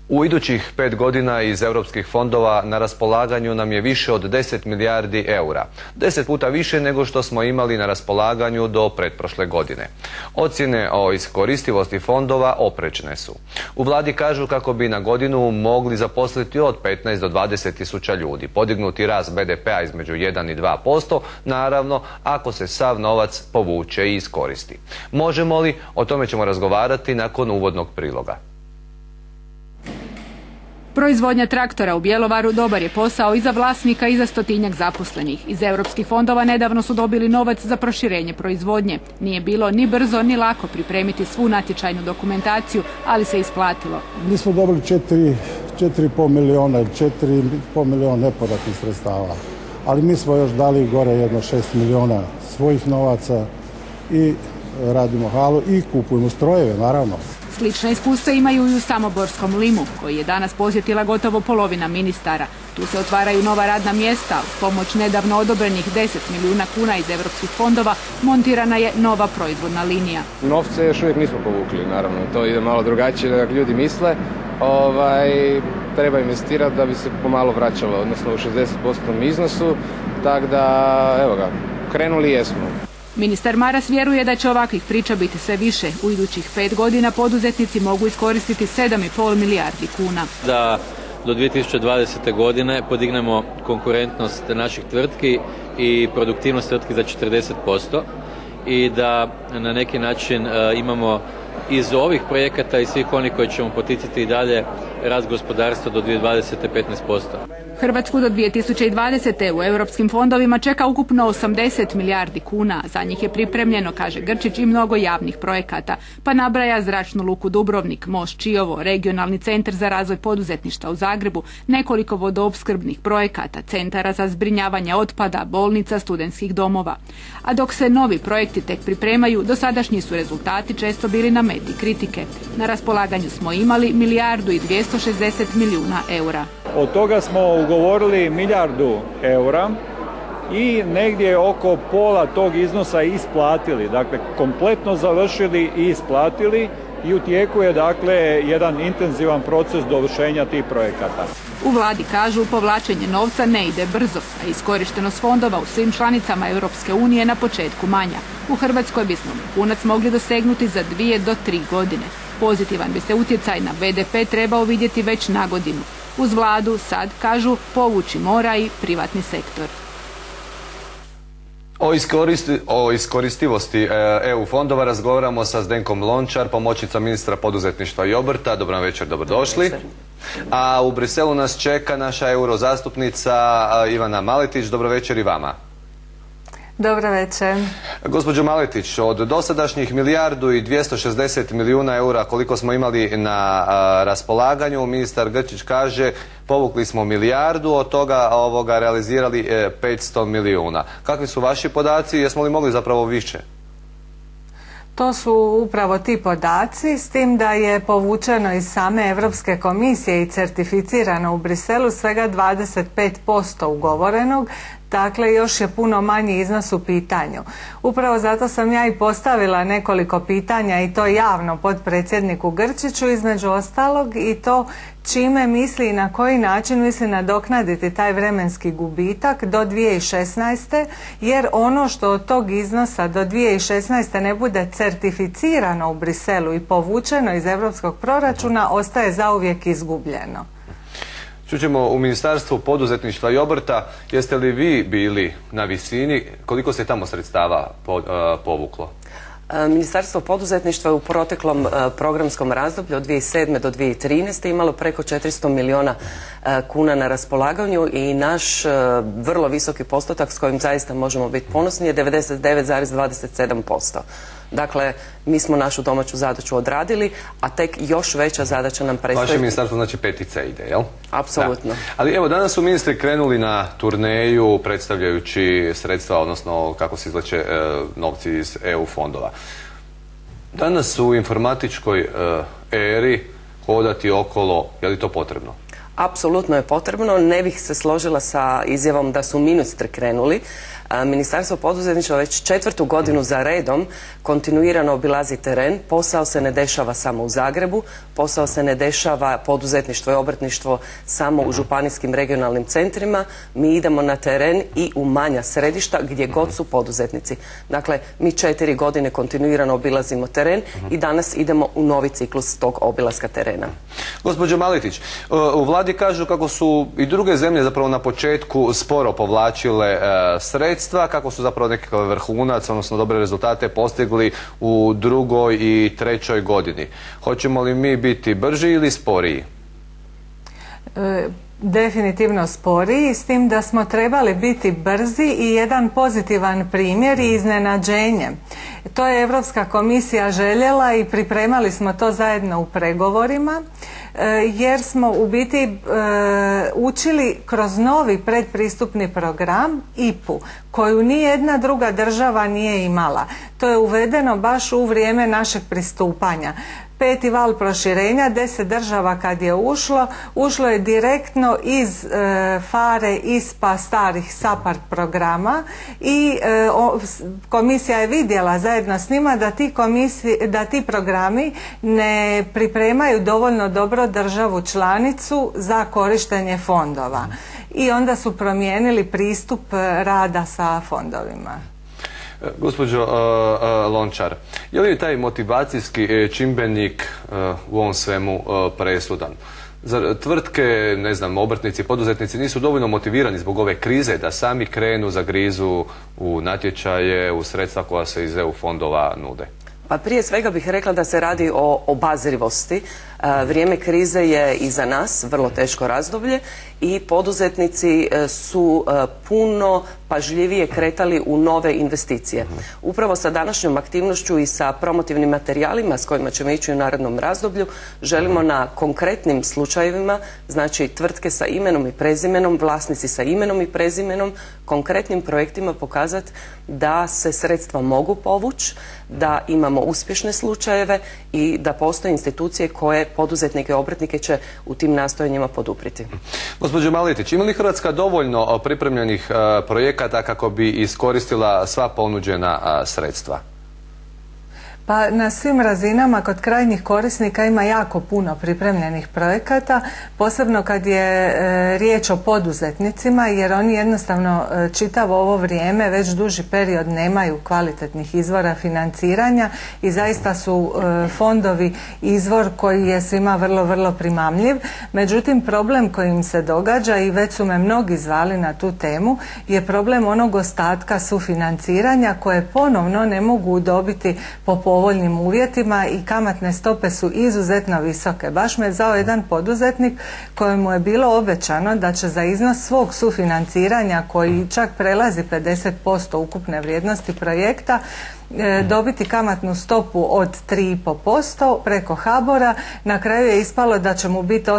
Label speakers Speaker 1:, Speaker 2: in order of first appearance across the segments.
Speaker 1: U idućih 5 godina iz europskih fondova na raspolaganju nam je više od 10 milijardi eura. 10 puta više nego što smo imali na raspolaganju do pretprošle godine. Ocjene o iskoristivosti fondova oprečne su. U vladi kažu kako bi na godinu mogli zaposliti od 15 do 20 tisuća ljudi, podignuti rast BDP-a između 1 i 2%, naravno ako se sav novac povuče i iskoristi. Možemo li? O tome ćemo razgovarati nakon uvodnog priloga.
Speaker 2: Proizvodnja traktora u Bjelovaru dobar je posao i za vlasnika i za 100-tinjak zaposlenih. Iz europskih fondova nedavno su dobili novac za proširenje proizvodnje. Nije bilo ni brzo ni lako pripremiti svu natječajnu dokumentaciju, ali se isplatilo.
Speaker 3: Mi smo dobili 4,5 miliona, 4,5 miliona nepovratnih sredstava, ali mi smo još dali gore jedno 6 miliona svojih novaca i radimo halu i kupujemo strojeve, naravno.
Speaker 2: Slična iskustva imaju i u samoborskom Limu, koji je danas posjetila gotovo polovina ministara. Tu se otvaraju nova radna mjesta. Uz pomoć nedavno odobrenih 10 milijuna kuna iz europskih fondova montirana je nova proizvodna linija.
Speaker 4: Novce još uvijek nismo povukli, naravno. To ide malo drugačije nego ljudi misle. Treba investirati da bi se pomalo vraćalo, odnosno u 60% iznosu. Tako da, evo ga, krenuli jesmo.
Speaker 2: Ministar Maras vjeruje da će ovakvih priča biti sve više. U idućih 5 godina poduzetnici mogu iskoristiti 7,5 milijardi kuna.
Speaker 5: Da do 2020. godine podignemo konkurentnost naših tvrtki i produktivnost tvrtki za 40% i da na neki način imamo iz ovih projekata i svih onih koji ćemo poticati i dalje rast gospodarstva do 2020. 15%.
Speaker 2: Hrvatsku do 2020. u europskim fondovima čeka ukupno 80 milijardi kuna. Za njih je pripremljeno, kaže Grčić, i mnogo javnih projekata. Pa nabraja zračnu luku Dubrovnik, most Čiovo, regionalni centar za razvoj poduzetništva u Zagrebu, nekoliko vodoopskrbnih projekata, centara za zbrinjavanje otpada, bolnica, studentskih domova. A dok se novi projekti tek pripremaju, dosadašnji su rezultati često bili na meti kritike. Na raspolaganju smo imali 1,260 milijuna eura.
Speaker 6: Od toga smo ugovorili 1 milijardu eura i negdje oko pola tog iznosa isplatili. Dakle, kompletno završili i isplatili i u tijeku je dakle jedan intenzivan proces dovršenja tih projekata.
Speaker 2: U vladi kažu povlačenje novca ne ide brzo, a iskorištenost fondova u svim članicama Europske unije na početku manja. U Hrvatskoj bismo vrhunac mogli dosegnuti za 2 do 3 godine. Pozitivan bi se utjecaj na BDP trebao vidjeti već na godinu. Uz vladu sad, kažu, povući mora i privatni sektor.
Speaker 1: O iskoristivosti EU fondova razgovaramo sa Zdenkom Lončar, pomoćnicom ministra poduzetništva i obrta. Dobar večer, dobrodošli. A u Briselu nas čeka naša eurozastupnica Ivana Maletić. Dobro večer i vama.
Speaker 7: Dobro večer.
Speaker 1: Gospođo Maletić, od dosadašnjih 1,260 milijuna eura koliko smo imali na raspolaganju, ministar Grčić kaže povukli smo 1 milijardu, od toga realizirali 500 milijuna. Kakvi su vaši podaci? Jesmo li mogli zapravo više?
Speaker 7: To su upravo ti podaci, s tim da je povučeno iz same Europske komisije i certificirano u Briselu svega 25% ugovorenog. Dakle, još je puno manji iznos u pitanju. Upravo zato sam ja i postavila nekoliko pitanja i to javno potpredsjedniku Grčiću, između ostalog, i to čime misli i na koji način misli nadoknaditi taj vremenski gubitak do 2016. jer ono što od tog iznosa do 2016. ne bude certificirano u Briselu i povučeno iz europskog proračuna ostaje zauvijek izgubljeno.
Speaker 1: Čućemo u Ministarstvu poduzetništva i obrta, jeste li vi bili na visini, koliko se tamo sredstava povuklo?
Speaker 8: Ministarstvo poduzetništva je u proteklom programskom razdoblju od 2007. do 2013. imalo preko 400 milijuna kuna na raspolaganju i naš vrlo visoki postotak s kojim zaista možemo biti ponosni je 99,27%. Dakle, mi smo našu domaću zadaću odradili, a tek još veća zadaća nam predstoji.
Speaker 1: Vaše ministarstvo znači petica ide, jel?
Speaker 8: Apsolutno.
Speaker 1: Ali evo, danas su ministri krenuli na turneju predstavljajući sredstva, odnosno kako se izvlače novci iz EU fondova. Danas u informatičkoj eri hodati okolo, je li to potrebno?
Speaker 8: Apsolutno je potrebno. Ne bih se složila sa izjavom da su ministri krenuli. Ministarstvo poduzetništva već 4. godinu za redom kontinuirano obilazi teren. Posao se ne dešava samo u Zagrebu, posao se ne dešava poduzetništvo i obrtništvo samo u županijskim regionalnim centrima. Mi idemo na teren i u manja središta gdje god su poduzetnici. Dakle, mi 4 godine kontinuirano obilazimo teren i danas idemo u novi ciklus tog obilaska terena.
Speaker 1: Gospođo Maletić, u vladi kažu kako su i druge zemlje zapravo na početku sporo povlačile sredstva, kako su zapravo nekakav vrhunac, odnosno dobre rezultate postigli u 2. i 3. godini. Hoćemo li mi biti brži ili sporiji?
Speaker 7: Definitivno sporiji, s tim da smo trebali biti brzi i jedan pozitivan primjer i iznenađenje. To je Europska komisija željela i pripremali smo to zajedno u pregovorima, jer smo u biti učili kroz novi predpristupni program IPA-u, koju nijedna druga država nije imala. To je uvedeno baš u vrijeme našeg pristupanja. 5. val proširenja, 10 država kad je ušlo je direktno iz PHARE, ISPA, starih SAPARD programa i komisija je vidjela zajedno s njima da ti programi ne pripremaju dovoljno dobro državu članicu za korištenje fondova. I onda su promijenili pristup rada sa fondovima.
Speaker 1: Gospođo Lončar, je li taj motivacijski čimbenik u ovom svemu presudan? Zar tvrtke, ne znam, obrtnici, poduzetnici nisu dovoljno motivirani zbog ove krize da sami krenu, zagrizu u natječaje, u sredstva koja se iz EU fondova nude?
Speaker 8: Pa prije svega bih rekla da se radi o obazrivosti. Vrijeme krize je iza nas, vrlo teško razdoblje i poduzetnici su puno pažljivije kretali u nove investicije. Upravo sa današnjom aktivnošću i sa promotivnim materijalima s kojima ćemo ići u narednom razdoblju želimo na konkretnim slučajevima, znači tvrtke sa imenom i prezimenom, vlasnici sa imenom i prezimenom, konkretnim projektima pokazati da se sredstva mogu povući, da imamo uspješne slučajeve i da postoje institucije koje poduzetnike i obrtnike će u tim nastojanjima poduprijeti.
Speaker 1: Gospođo Maletić, ima li Hrvatska dovoljno pripremljenih projekata kako bi iskoristila sva ponuđena sredstva?
Speaker 7: Pa na svim razinama kod krajnjih korisnika ima jako puno pripremljenih projekata, posebno kad je riječ o poduzetnicima, jer oni jednostavno čitavo ovo vrijeme već duži period nemaju kvalitetnih izvora financiranja i zaista su fondovi izvor koji je svima vrlo, vrlo primamljiv. Međutim, problem koji im se događa, i već su me mnogi zvali na tu temu, je problem onog ostatka sufinanciranja koje ponovno ne mogu dobiti po povoljnim uvjetima i kamatne stope su izuzetno visoke. Baš me zvao jedan poduzetnik kojemu je bilo obećano da će za iznos svog sufinanciranja koji čak prelazi 50% ukupne vrijednosti projekta dobiti kamatnu stopu od 3,5% preko HBOR-a. Na kraju je ispalo da će mu biti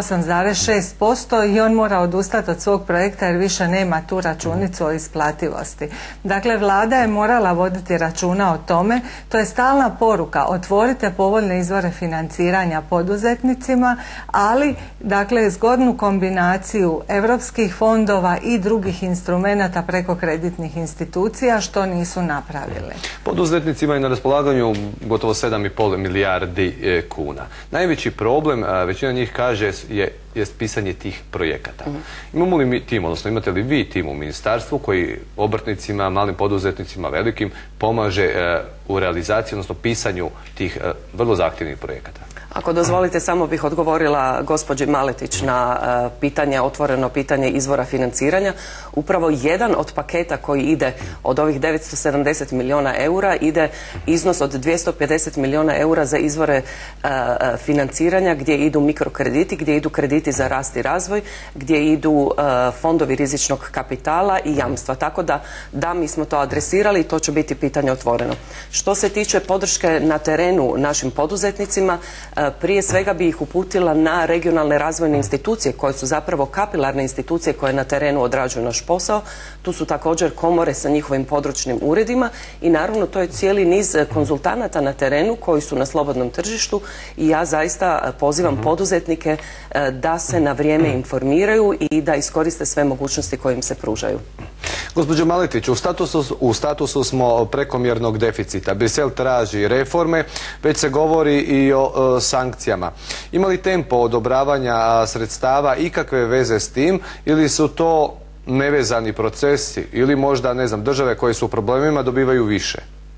Speaker 7: 8,6% i on mora odustati od svog projekta jer više nema tu računicu o isplativosti. Dakle, vlada je morala voditi računa o tome. To je stalna poruka. Otvorite povoljne izvore financiranja poduzetnicima, ali dakle zgodnu kombinaciju europskih fondova i drugih instrumenata preko kreditnih institucija, što nisu napravili.
Speaker 1: Poduzetnici imaju na raspolaganju gotovo 7,5 milijardi kuna. Najveći problem, većina njih kaže, je pisanje tih projekata. Imamo li mi tim, odnosno imate li vi tim u ministarstvu koji obrtnicima, malim poduzetnicima, velikim pomaže u realizaciji, odnosno pisanju tih vrlo zahtjevnih projekata?
Speaker 8: Ako dozvolite, samo bih odgovorila gospođi Maletić na otvoreno pitanje izvora financiranja. Upravo jedan od paketa koji ide od ovih 970 milijuna eura ide iznos od 250 milijuna eura za izvore financiranja gdje idu mikrokrediti, gdje idu krediti za rast i razvoj, gdje idu fondovi rizičnog kapitala i jamstva. Tako da mi smo to adresirali i to će biti pitanje otvoreno. Što se tiče podrške na terenu našim poduzetnicima, prije svega bi ih uputila na regionalne razvojne institucije koje su zapravo kapilarne institucije koje na terenu odrađuju naš posao. Tu su također komore sa njihovim područnim uredima i naravno to je cijeli niz konzultanata na terenu koji su na slobodnom tržištu i ja zaista pozivam poduzetnike da se na vrijeme informiraju i da iskoriste sve mogućnosti koje im se pružaju.
Speaker 1: Gospođo Maletić, u statusu smo prekomjernog deficita. Brisel traži reforme, već se govori i o sankcijama. Ima li tempo odobravanja sredstava ikakve veze s tim ili su to nevezani procesi ili možda, ne znam, države koje su u problemima dobivaju više?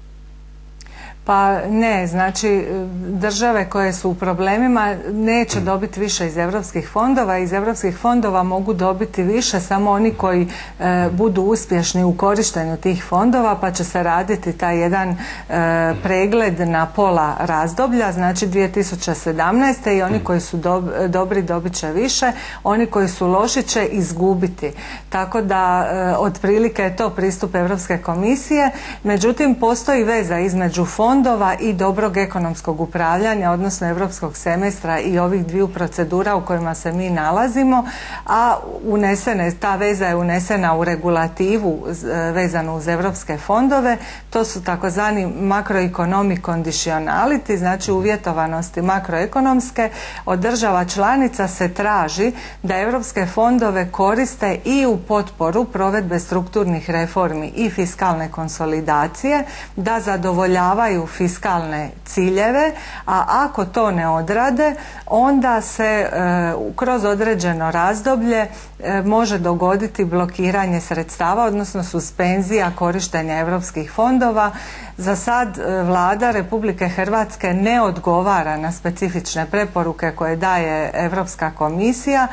Speaker 7: Pa ne, znači države koje su u problemima neće dobiti više iz europskih fondova. Iz europskih fondova mogu dobiti više samo oni koji budu uspješni u korištenju tih fondova, pa će se raditi taj jedan pregled na pola razdoblja, znači 2017. i oni koji su dobri dobit će više, oni koji su loši će izgubiti. Tako da otprilike je to pristup Europske komisije, međutim postoji veza između fondova i dobrog ekonomskog upravljanja, odnosno europskog semestra i ovih dviju procedura u kojima se mi nalazimo, a ta veza je unesena u regulativu vezanu uz europske fondove. To su takozvani makroeconomic conditionality, znači uvjetovanosti makroekonomske. Od država članica se traži da europske fondove koriste i u potporu provedbe strukturnih reformi i fiskalne konsolidacije, da zadovoljavaju fiskalne ciljeve, a ako to ne odrade, onda se kroz određeno razdoblje može dogoditi blokiranje sredstava, odnosno suspenzija korištenja europskih fondova. Za sad Vlada Republike Hrvatske ne odgovara na specifične preporuke koje daje Europska komisija,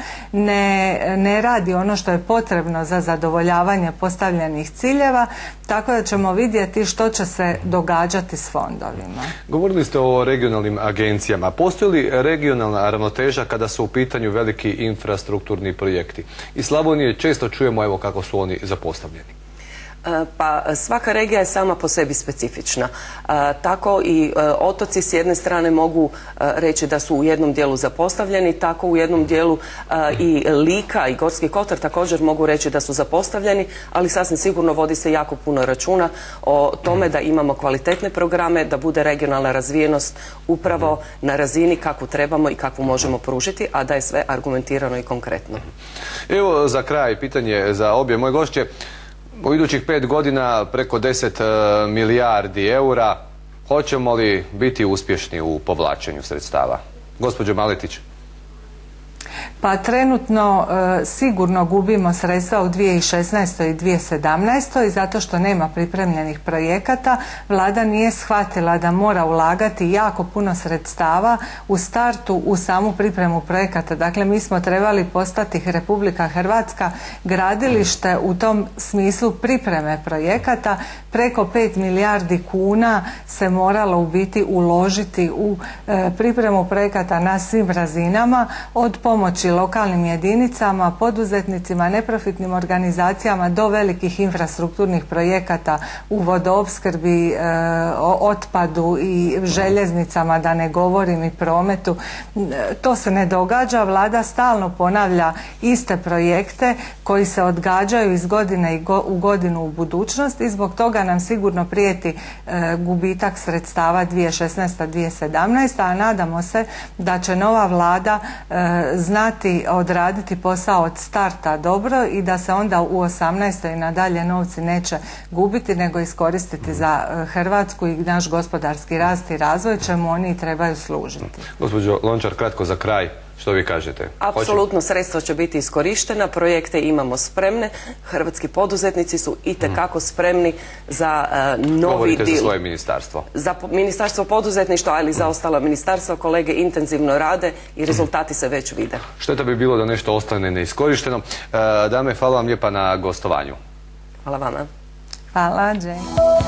Speaker 7: ne radi ono što je potrebno za zadovoljavanje postavljenih ciljeva, tako da ćemo vidjeti što će se događati s fondovima.
Speaker 1: Govorili ste o regionalnim agencijama. Postoji li regionalna ravnoteža kada su u pitanju veliki infrastrukturni projekti? Iz Slavonije često čujemo evo kako su oni zapostavljeni.
Speaker 8: Pa svaka regija je sama po sebi specifična. Tako i otoci s jedne strane mogu reći da su u jednom dijelu zapostavljeni, tako u jednom dijelu i Lika i Gorski kotar također mogu reći da su zapostavljeni, ali sasvim sigurno vodi se jako puno računa o tome da imamo kvalitetne programe, da bude regionalna razvijenost upravo na razini kakvu trebamo i kakvu možemo pružiti, a da je sve argumentirano i konkretno.
Speaker 1: Evo za kraj pitanje za obje moje gošće. U idućih 5 godina preko 10 milijardi eura. Hoćemo li biti uspješni u povlačenju sredstava? Gospođo Maletić.
Speaker 7: Pa trenutno sigurno gubimo sredstva u 2016. i 2017. zato što nema pripremljenih projekata. Vlada nije shvatila da mora ulagati jako puno sredstava u startu u samu pripremu projekata. Dakle, mi smo trebali postati Republika Hrvatska gradilište u tom smislu pripreme projekata. Preko 5 milijardi kuna se moralo u biti uložiti u pripremu projekata na svim razinama, od pomoći lokalnim jedinicama, poduzetnicima, neprofitnim organizacijama do velikih infrastrukturnih projekata u vodoopskrbi, otpadu i željeznicama, da ne govorim, i prometu. To se ne događa. Vlada stalno ponavlja iste projekte koji se odgađaju iz godine u godinu u budućnost i zbog toga nam sigurno prijeti gubitak sredstava 2016-2017, a nadamo se da će nova Vlada znati odraditi posao od starta dobro i da se onda u 2018. i nadalje novci neće gubiti, nego iskoristiti za Hrvatsku i naš gospodarski rast i razvoj, čemu oni trebaju služiti.
Speaker 1: Gospođo Lončar, kratko za kraj, što vi kažete?
Speaker 8: Apsolutno, sredstva će biti iskorištena, projekte imamo spremne, hrvatski poduzetnici su itekako spremni za novi
Speaker 1: Govorite
Speaker 8: dil.
Speaker 1: za svoje ministarstvo?
Speaker 8: Za ministarstvo poduzetništva, ali i za ostala ministarstva kolege intenzivno rade i rezultati se već vide.
Speaker 1: Šteta bi bilo da nešto ostane neiskorišteno. Dame, hvala vam lijepa na gostovanju.
Speaker 8: Hvala vama.
Speaker 7: Hvala, Jane.